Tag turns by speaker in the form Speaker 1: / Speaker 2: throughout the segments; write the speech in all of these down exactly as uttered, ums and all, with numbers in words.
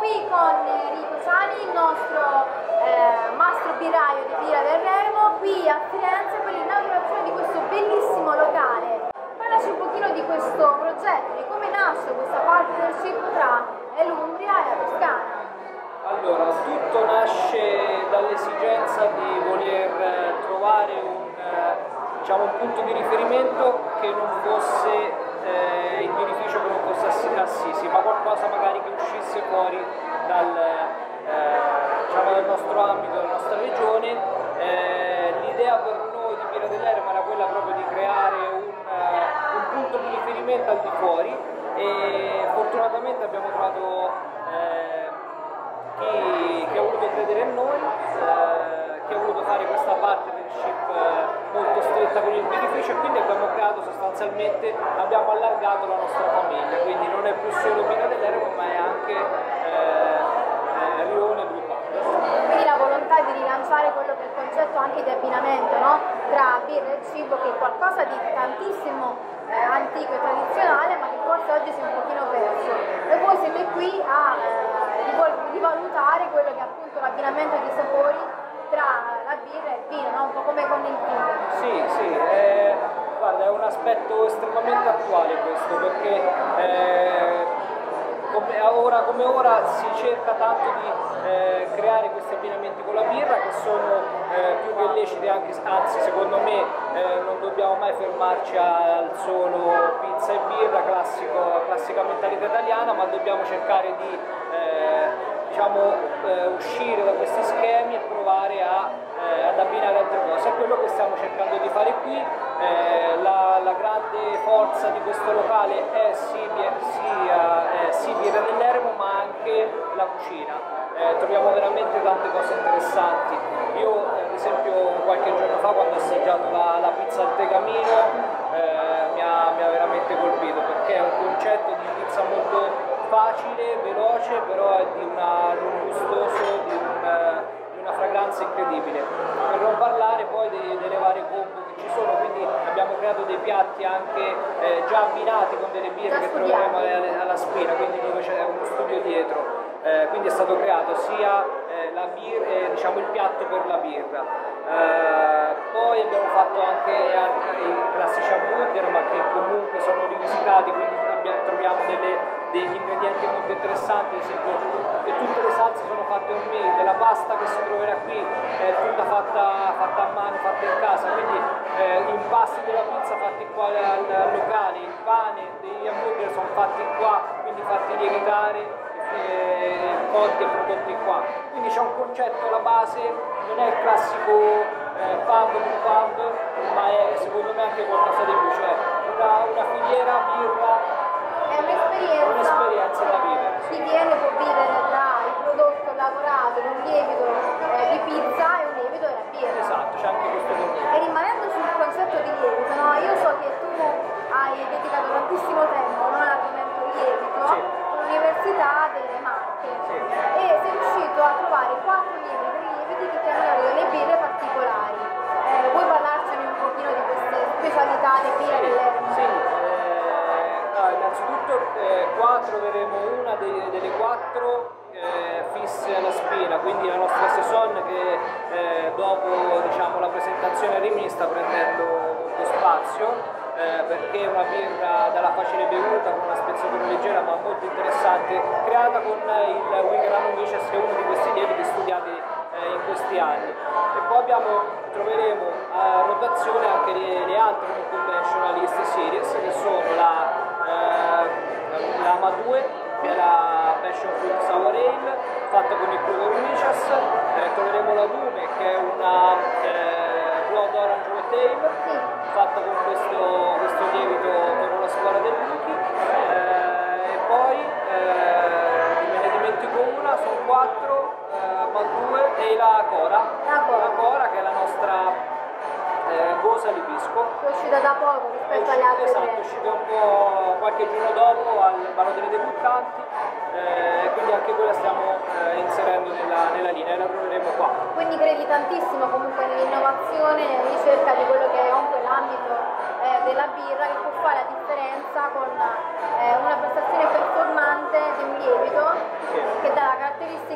Speaker 1: qui con Enrico Ciani, il nostro eh, mastro birraio di Birra del Remo, qui a Firenze per l'inaugurazione di questo bellissimo locale. Parlaci un pochino di questo progetto, di come nasce questa partnership tra l'Umbria e la Toscana.
Speaker 2: Allora, tutto nasce dall'esigenza di voler trovare un, diciamo, un punto di riferimento che non fosse eh, il birrificio, che non fosse Assisi, ma qualcosa magari che uscisse fuori dal, eh, diciamo, dal nostro ambito, dalla nostra regione. Eh, l'idea per noi di Birra dell'Erema era quella proprio di creare un, uh, un punto di riferimento al di fuori, e fortunatamente abbiamo trovato eh, chi, chi ha voluto credere in noi, eh, chi ha voluto fare questa partnership eh, molto stretta con il birrificio, e quindi abbiamo creato sostanzialmente, abbiamo allargato la nostra famiglia, quindi non è più solo Birra dell'Erema, ma è anche eh, eh, Rione Blue Pub.
Speaker 1: Quindi la volontà di rilanciare quello che è il concetto anche di abbinamento, no? Tra birra e cibo, che è qualcosa di tantissimo eh, antico e tradizionale, ma che forse oggi si è un pochino perso. E voi siete qui a eh, rivalutare quello che è appunto l'abbinamento di sapori tra la birra e il vino, no? Un po' come con il vino.
Speaker 2: Sì, sì, eh, guarda, è un aspetto estremamente attuale questo, perché eh, come ora come ora si cerca tanto di eh, creare questi abbinamenti con la birra, che sono eh, più che leciti, anche, anzi secondo me eh, non dobbiamo mai fermarci al solo pizza e birra, classico, classica mentalità italiana, ma dobbiamo cercare di eh, diciamo, eh, uscire da questi schemi e provare a, eh, ad abbinare altre cose. È quello che stiamo cercando di fare qui. Eh, la, la grande forza di questo locale è sì, sia, eh, sì Birra dell'Eremo, ma anche la cucina. Eh, troviamo veramente tante cose interessanti. Io ad esempio qualche giorno fa, quando ho assaggiato la, la pizza al tegamino, eh, mi, ha, mi ha veramente colpito, perché è un concetto di pizza molto facile, veloce, però è di, una, di un gustoso, di, un, di una fragranza incredibile. Per non parlare poi dei, delle varie combo che ci sono, quindi abbiamo creato dei piatti anche eh, già abbinati con delle birre che troveremo alla, alla Spina, quindi dove c'è uno studio dietro. Eh, quindi è stato creato sia eh, la birra, eh, diciamo il piatto per la birra. Eh, poi abbiamo fatto anche, anche i classici hamburger, ma che comunque sono rivisitati, quindi abbiamo, troviamo delle, degli ingredienti molto interessanti, ad esempio che tutte le salse sono fatte homemade, la pasta che si troverà qui è tutta fatta, fatta a mano, fatta in casa, quindi eh, gli impasti della pizza fatti qua al, al locale, il pane degli hamburger sono fatti qua, quindi fatti lievitare, cotti e prodotti qua. Quindi c'è un concetto alla base, non è il classico eh, pub per pub, ma è secondo me anche qualcosa di più, cioè una, una filiera birra,
Speaker 1: è un'esperienza,
Speaker 2: un'esperienza da vivere.
Speaker 1: Chi viene può vivere tra il prodotto lavorato in un lievito eh, di pizza e un lievito della birra.
Speaker 2: Esatto, c'è anche questo concetto.
Speaker 1: E rimanendo sul concetto di lievito, no? Io so che tu hai dedicato tantissimo tempo, no, all'argomento lievito,
Speaker 2: sì,
Speaker 1: all'Università delle Marche,
Speaker 2: sì,
Speaker 1: e sei riuscito a trovare quattro lieviti, lieviti che ti hanno dato delle birre particolari. Eh, vuoi parlarcene un pochino di queste specialità di birra dell'Eremo?
Speaker 2: Sì, eh, ah, innanzitutto eh, qua troveremo una dei, delle quattro eh, fisse alla Spina, quindi la nostra Saison, che eh, dopo, diciamo, la presentazione a Rimini sta prendendo molto spazio. Eh, perché è una birra dalla facile bevuta, con una spezzatura leggera ma molto interessante, creata con il Wigrano Vices, che è uno di questi lieviti studiati eh, in questi anni. E poi abbiamo, troveremo a rotazione anche le, le altre non conventional East Series, che sono la, eh, la M A due, che è la Passion Fruit Sour Ale, fatta con il Wigrano Vices. Eh, troveremo la Dume, che è una eh, Blood Orange Wet Ale, fatta con questo, questo lievito con la scuola del Luchi, eh, e poi eh, me ne dimentico una, sono quattro, eh, ma due, e la Cora,
Speaker 1: la Cora,
Speaker 2: la Cora che è la nostra eh, Gosa Libisco.
Speaker 1: È uscita da poco rispetto alle altre.
Speaker 2: Esatto, è uscita un po' qualche giorno dopo al Ballo delle Debuttanti, eh, quindi anche quella stiamo eh, inserendo nella, nella linea e la troveremo qua.
Speaker 1: Quindi credi tantissimo comunque nell'innovazione, nella ricerca di quello che è comunque l'ambito eh, della birra, che può fare la differenza con eh, una prestazione performante di un lievito, sì, che dà la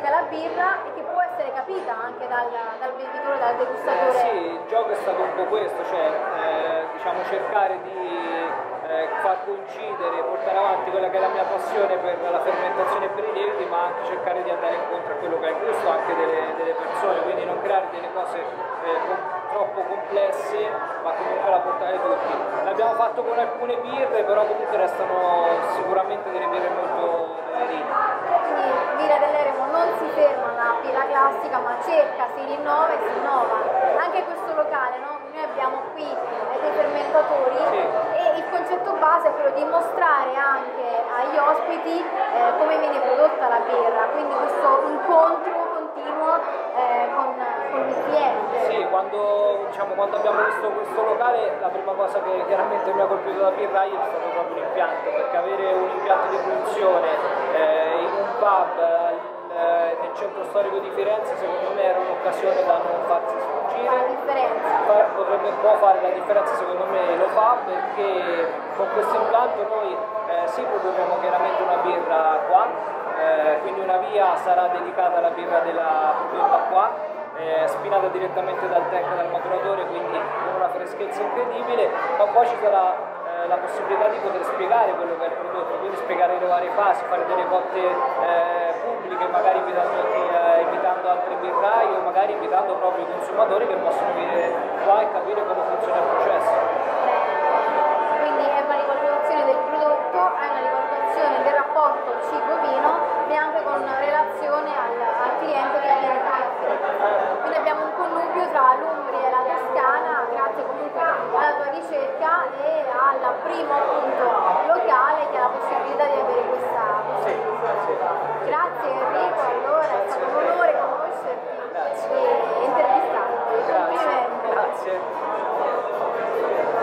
Speaker 1: è la birra e che può essere capita anche dal, dal bevitore, dal degustatore.
Speaker 2: Eh, sì, il gioco è stato un po' questo, cioè eh, diciamo cercare di eh, far coincidere, portare avanti quella che è la mia passione per la fermentazione e per i lieviti, ma anche cercare di andare incontro a quello che è il gusto anche delle, delle persone, quindi non creare delle cose eh, com- troppo complesse, ma comunque la portare tutti. L'abbiamo fatto con alcune birre, però comunque restano sicuramente delle birre molto beverine.
Speaker 1: Quindi Birra dell'Eremo non si ferma alla birra classica, ma cerca, si rinnova e si innova. Anche questo locale, no? Noi abbiamo qui eh, dei fermentatori
Speaker 2: Sì.
Speaker 1: e il concetto base è quello di mostrare anche agli ospiti eh, come viene prodotta la birra, quindi questo incontro continuo eh, con, con il cliente.
Speaker 2: Sì, quando, diciamo, quando abbiamo visto questo locale la prima cosa che chiaramente mi ha colpito da birraio è stato proprio l'impianto, perché avere un impianto di produzione eh, in un pub eh, nel centro storico di Firenze secondo me era un'occasione da non farsi sfuggire.
Speaker 1: La differenza.
Speaker 2: Fa- potrebbe un po' fare la differenza, secondo me lo fa, perché con questo impianto noi eh, sì produrremo chiaramente una birra qua, eh, quindi una via sarà dedicata alla birra della prodotta qua, eh, spinata direttamente dal tecnico, dal maturatore, quindi con una freschezza incredibile, ma poi ci sarà eh, la possibilità di poter spiegare quello che è il prodotto, quindi spiegare le varie fasi, fare delle cotte eh, pubbliche, magari invitando, eh, invitando altri birrai o magari invitando proprio i consumatori che possono venire qua e capire come funziona il processo.
Speaker 1: Quindi è una rivalutazione del prodotto, è una rivalutazione del rapporto cibo-vino e anche